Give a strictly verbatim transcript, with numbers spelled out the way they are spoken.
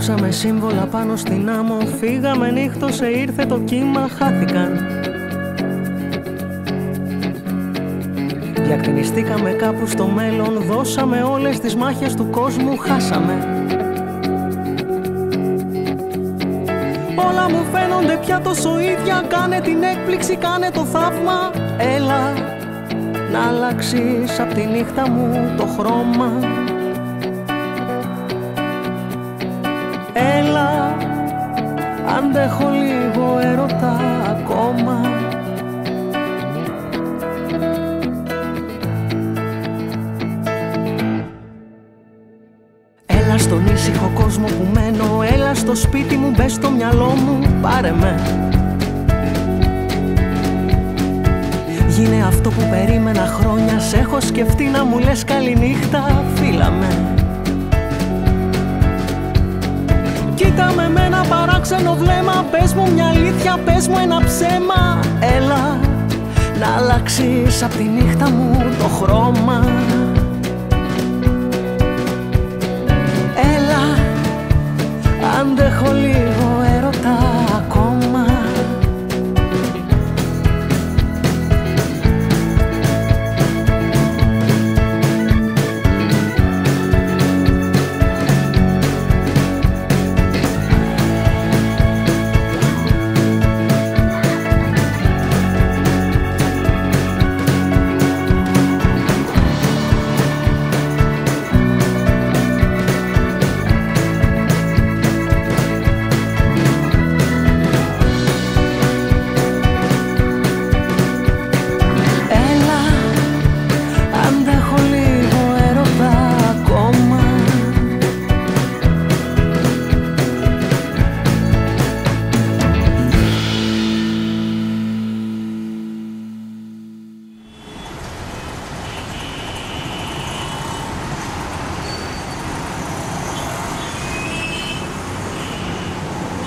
Γράψαμε σύμβολα πάνω στην άμμο, φύγαμε, νύχτωσε, ήρθε το κύμα, χάθηκαν. Διακτηνιστήκαμε κάπου στο μέλλον, δώσαμε όλες τις μάχες του κόσμου, χάσαμε. Όλα μου φαίνονται πια τόσο ίδια, κάνε την έκπληξη, κάνε το θαύμα. Έλα να αλλάξεις απ' τη νύχτα μου το χρώμα. Έλα, αντέχω λίγο έρωτα ακόμα. Έλα στον ήσυχο κόσμο που μένω, έλα στο σπίτι μου, μπες στο μυαλό μου, πάρε με. Γίνε αυτό που περίμενα χρόνια, σ' έχω σκεφτεί να μου λες καληνύχτα, φύλα με. Κοίτα με με ένα παράξενο βλέμμα, πες μου μια αλήθεια, πες μου ένα ψέμα. Έλα να αλλάξεις απ' τη νύχτα μου το χρώμα. Έλα, αντέχω λίγο